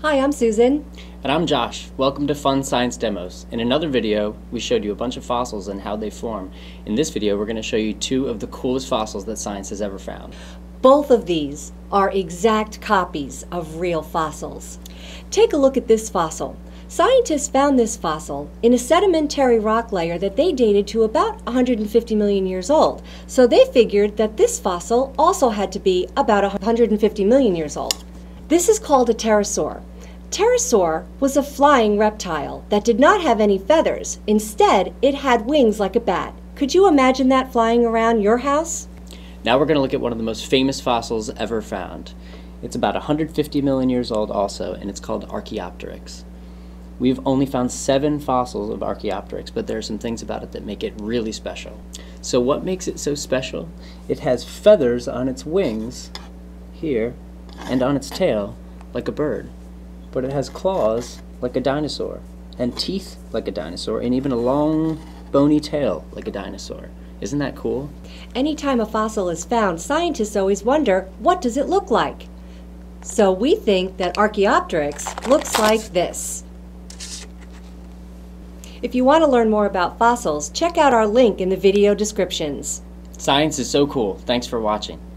Hi, I'm Susan. And I'm Josh. Welcome to Fun Science Demos. In another video, we showed you a bunch of fossils and how they form. In this video, we're going to show you two of the coolest fossils that science has ever found. Both of these are exact copies of real fossils. Take a look at this fossil. Scientists found this fossil in a sedimentary rock layer that they dated to about 150 million years old. So they figured that this fossil also had to be about 150 million years old. This is called a pterosaur. Pterosaur was a flying reptile that did not have any feathers. Instead, it had wings like a bat. Could you imagine that flying around your house? Now we're going to look at one of the most famous fossils ever found. It's about 150 million years old also, and it's called Archaeopteryx. We've only found 7 fossils of Archaeopteryx, but there are some things about it that make it really special. So what makes it so special? It has feathers on its wings here and on its tail like a bird, but it has claws like a dinosaur and teeth like a dinosaur and even a long bony tail like a dinosaur. Isn't that cool? Anytime a fossil is found, scientists always wonder, what does it look like? So we think that Archaeopteryx looks like this. If you want to learn more about fossils, check out our link in the video descriptions. Science is so cool. Thanks for watching.